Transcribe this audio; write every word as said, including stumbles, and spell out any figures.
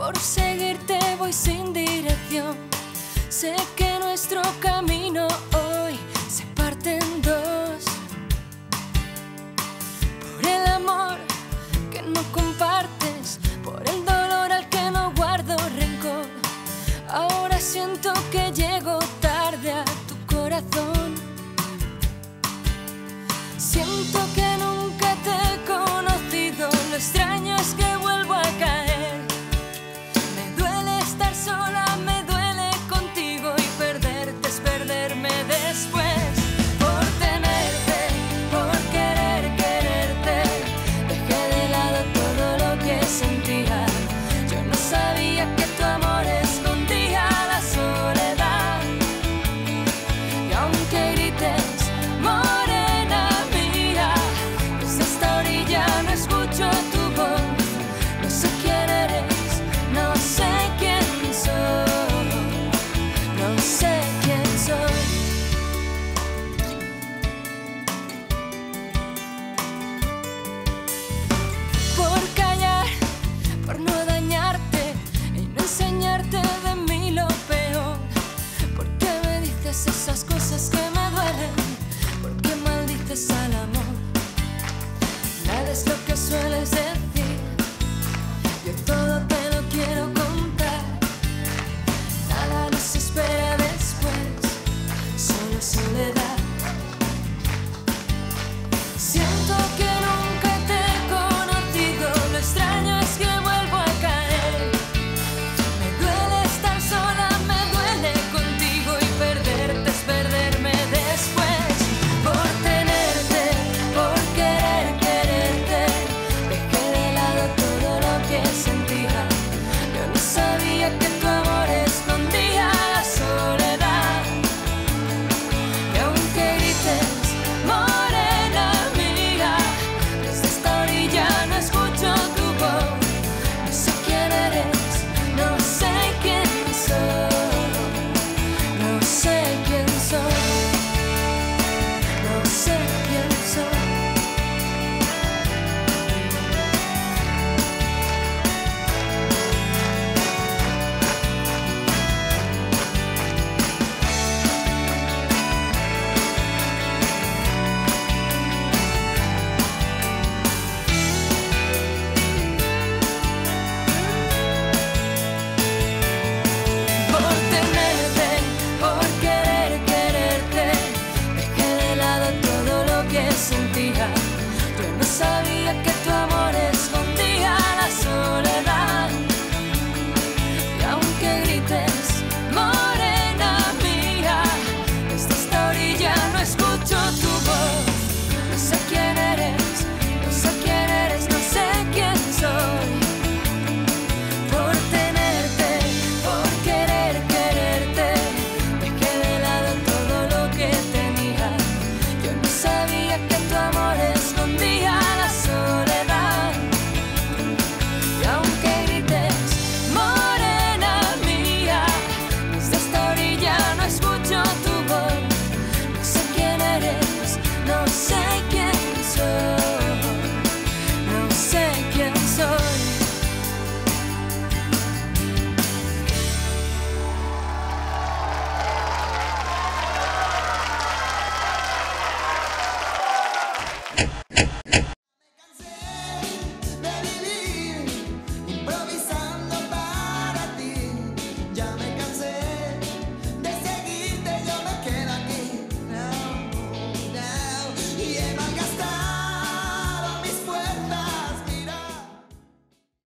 Por seguirte voy sin dirección. Sé que nuestro camino hoy se parte en dos. Por el amor que no compartes, por el dolor al que no guardo rencor. Ahora siento que llego tarde a tu corazón. Siento que nunca te he conocido, lo extraño es que vuelvo a caer. Me duele estar sola, me duele contigo, y perderte es perderme después. Por tenerte, por querer quererte, dejé de lado todo lo que sentía. Yo no sabía que tu amor escondía la soledad. Y aunque grites, morena mía, desde esta orilla no escucho tu voz. No sé quién eres, no sé quién soy, no sé quién soy. Por callar, por no dañarte y no enseñarte de mí lo peor. ¿Por qué me dices esas cosas que me duelen? ¿Por qué maldices al amor? Nada es lo que sueles decir.